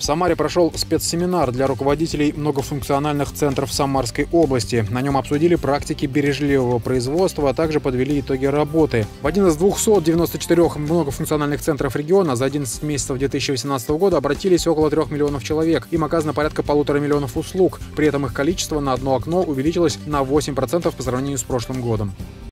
В Самаре прошел спецсеминар для руководителей многофункциональных центров Самарской области. На нем обсудили практики бережливого производства, а также подвели итоги работы. В один из 294 многофункциональных центров региона за 11 месяцев 2018 года обратились около 3 миллионов человек. Им оказано порядка 1,5 миллиона услуг. При этом их количество на одно окно увеличилось на 8% по сравнению с прошлым годом.